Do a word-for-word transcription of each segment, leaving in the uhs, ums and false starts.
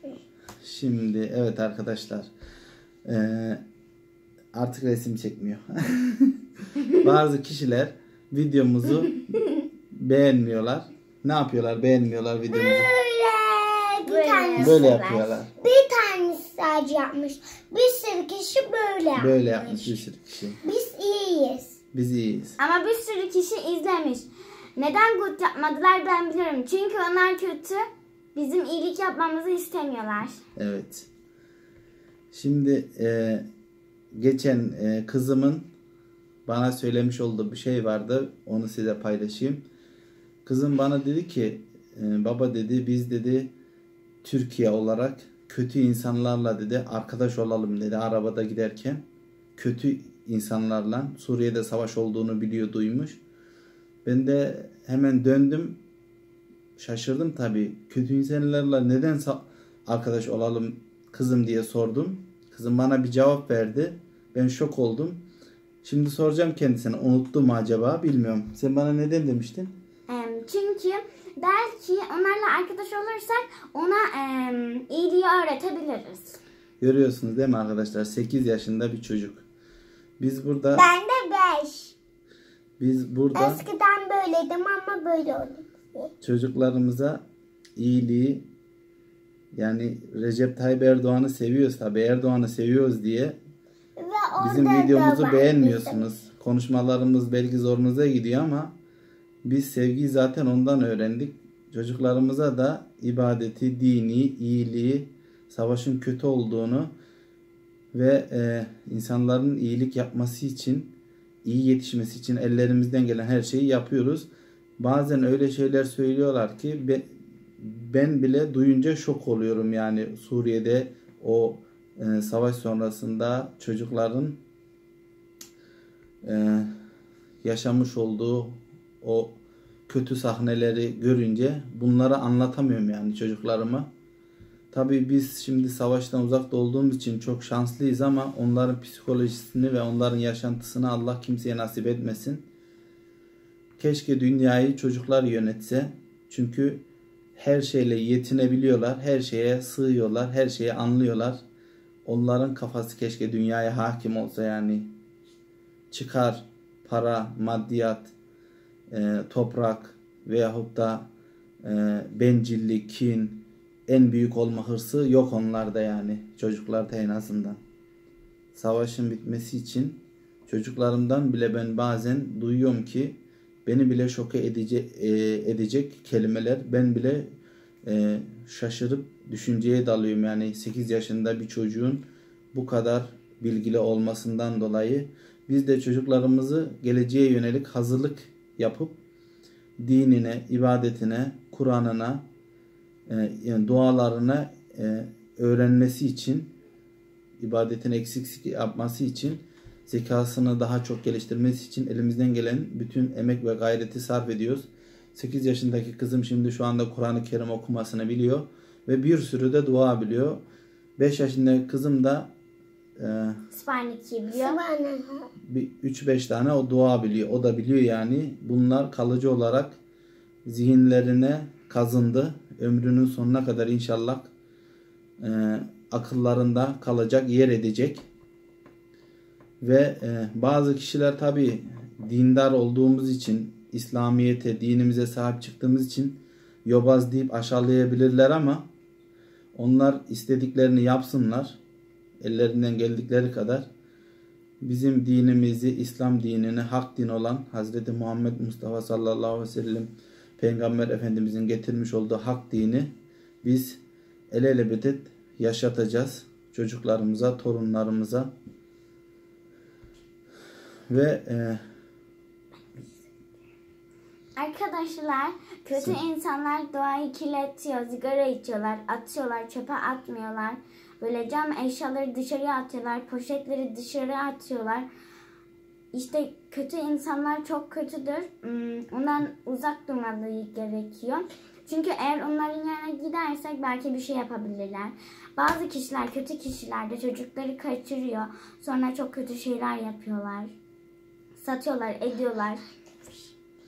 Şimdi evet arkadaşlar. Ee, artık resim çekmiyor. Bazı kişiler videomuzu beğenmiyorlar. Ne yapıyorlar? Beğenmiyorlar videomuzu. Böyle, bir tanesi Böyle var. yapıyorlar. Bir tanesi sadece yapmış. Bir sürü kişi böyle yapmış. Böyle yapmış bir sürü kişi. Biz iyiyiz. Biz iyiyiz. Ama bir sürü kişi izlemiş. Neden good yapmadılar ben biliyorum. Çünkü onlar kötü. Bizim iyilik yapmamızı istemiyorlar. Evet. Şimdi e, geçen e, kızımın bana söylemiş olduğu bir şey vardı. Onu size paylaşayım. Kızım bana dedi ki e, baba dedi biz dedi Türkiye olarak kötü insanlarla dedi arkadaş olalım dedi arabada giderken. Kötü insanlarla Suriye'de savaş olduğunu biliyor duymuş. Ben de hemen döndüm. Şaşırdım tabii. Kötü insanlarla neden arkadaş olalım kızım diye sordum. Kızım bana bir cevap verdi. Ben şok oldum. Şimdi soracağım kendisine. Unuttu mu acaba bilmiyorum. Sen bana neden demiştin? Çünkü belki onlarla arkadaş olursak ona iyiliği öğretebiliriz. Görüyorsunuz değil mi arkadaşlar? sekiz yaşında bir çocuk. Biz burada... Ben de beş. Biz burada... Eskiden böyleydim ama böyle oldum. Çocuklarımıza iyiliği yani Recep Tayyip Erdoğan'ı seviyoruz tabii. Erdoğan'ı seviyoruz diye bizim videomuzu beğenmiyorsunuz. Bizim. Konuşmalarımız belki zorunuza gidiyor ama biz sevgiyi zaten ondan öğrendik. Çocuklarımıza da ibadeti, dini, iyiliği, savaşın kötü olduğunu ve e, insanların iyilik yapması için, iyi yetişmesi için ellerimizden gelen her şeyi yapıyoruz. Bazen öyle şeyler söylüyorlar ki be, ben bile duyunca şok oluyorum. Yani Suriye'de o e, savaş sonrasında çocukların e, yaşamış olduğu o kötü sahneleri görünce bunları anlatamıyorum yani çocuklarıma. Tabii biz şimdi savaştan uzakta olduğumuz için çok şanslıyız ama onların psikolojisini ve onların yaşantısını Allah kimseye nasip etmesin. Keşke dünyayı çocuklar yönetse. Çünkü her şeyle yetinebiliyorlar, her şeye sığıyorlar, her şeyi anlıyorlar. Onların kafası keşke dünyaya hakim olsa yani. Çıkar, para, maddiyat, e, toprak veyahut da e, bencillik, kin, en büyük olma hırsı yok onlarda yani. Çocuklarda en azından. Savaşın bitmesi için çocuklarımdan bile ben bazen duyuyorum ki beni bile şoke edecek, e, edecek kelimeler. Ben bile e, şaşırıp düşünceye dalıyorum. Yani sekiz yaşında bir çocuğun bu kadar bilgili olmasından dolayı biz de çocuklarımızı geleceğe yönelik hazırlık yapıp dinine, ibadetine, Kur'an'ına, e, yani dualarına e, öğrenmesi için, ibadetini eksik yapması için, zekasını daha çok geliştirmesi için elimizden gelen bütün emek ve gayreti sarf ediyoruz. sekiz yaşındaki kızım şimdi şu anda Kur'an-ı Kerim okumasını biliyor ve bir sürü de dua biliyor. beş yaşındaki kızım da Sübhaneke'yi biliyor. Bir üç beş tane o dua biliyor. O da biliyor yani. Bunlar kalıcı olarak zihinlerine kazındı. Ömrünün sonuna kadar inşallah e, akıllarında kalacak, yer edecek. Ve e, bazı kişiler tabi dindar olduğumuz için, İslamiyet'e, dinimize sahip çıktığımız için yobaz deyip aşağılayabilirler ama onlar istediklerini yapsınlar. Ellerinden geldikleri kadar bizim dinimizi, İslam dinini, hak din olan Hazreti Muhammed Mustafa sallallahu aleyhi ve sellem Peygamber Efendimizin getirmiş olduğu hak dini biz el ele bedet yaşatacağız çocuklarımıza, torunlarımıza ve e, arkadaşlar kötü insanlar doğayı kirletiyor, sigara içiyorlar, atıyorlar, çöpe atmıyorlar. Böyle cam eşyaları dışarıya atıyorlar, poşetleri dışarıya atıyorlar. İşte kötü insanlar çok kötüdür. Ondan uzak durmaları gerekiyor. Çünkü eğer onların yanına gidersek belki bir şey yapabilirler. Bazı kişiler, kötü kişiler de çocukları kaçırıyor. Sonra çok kötü şeyler yapıyorlar. Satıyorlar, ediyorlar.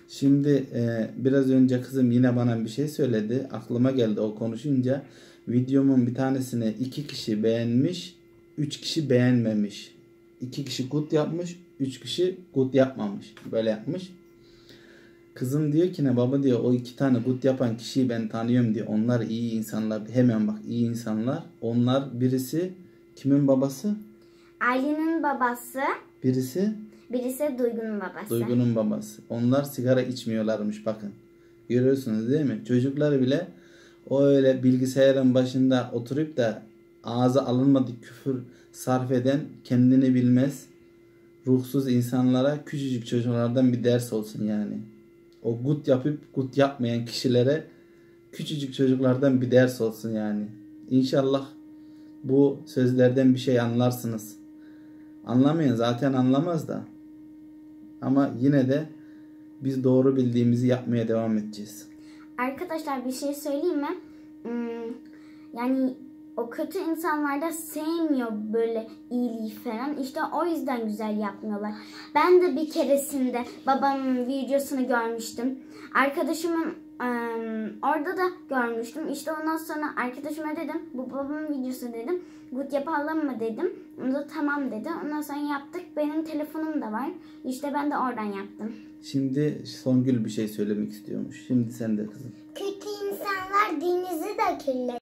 Şimdi e, biraz önce kızım yine bana bir şey söyledi. Aklıma geldi o konuşunca. Videomun bir tanesini iki kişi beğenmiş, üç kişi beğenmemiş. iki kişi good yapmış, üç kişi good yapmamış. Böyle yapmış. Kızım diyor ki ne baba diyor, o iki tane good yapan kişiyi ben tanıyorum diyor. Onlar iyi insanlar. Hemen bak, iyi insanlar. Onlar, birisi kimin babası? Aylin'in babası. Birisi? Birisi Duygu'nun babası. Duygu'nun babası. Onlar sigara içmiyorlarmış bakın. Görüyorsunuz değil mi? Çocuklar bile o öyle bilgisayarın başında oturup da ağza alınmadık küfür sarf eden, kendini bilmez, ruhsuz insanlara, küçücük çocuklardan bir ders olsun yani. O gut yapıp gut yapmayan kişilere, küçücük çocuklardan bir ders olsun yani. İnşallah bu sözlerden bir şey anlarsınız. Anlamayan zaten anlamaz da. Ama yine de biz doğru bildiğimizi yapmaya devam edeceğiz. Arkadaşlar bir şey söyleyeyim mi? Hmm, yani o kötü insanlar da sevmiyor böyle iyiliği falan. İşte o yüzden güzel yapmıyorlar. Ben de bir keresinde babamın videosunu görmüştüm. Arkadaşımın ıı, orada da görmüştüm. İşte ondan sonra arkadaşıma dedim, bu babamın videosu dedim. Good yapalım mı dedim. O da tamam dedi. Ondan sonra yaptık. Benim telefonum da var. İşte ben de oradan yaptım. Şimdi Songül bir şey söylemek istiyormuş. Şimdi sen de kızım. Kötü insanlar denizi de kirletiyor.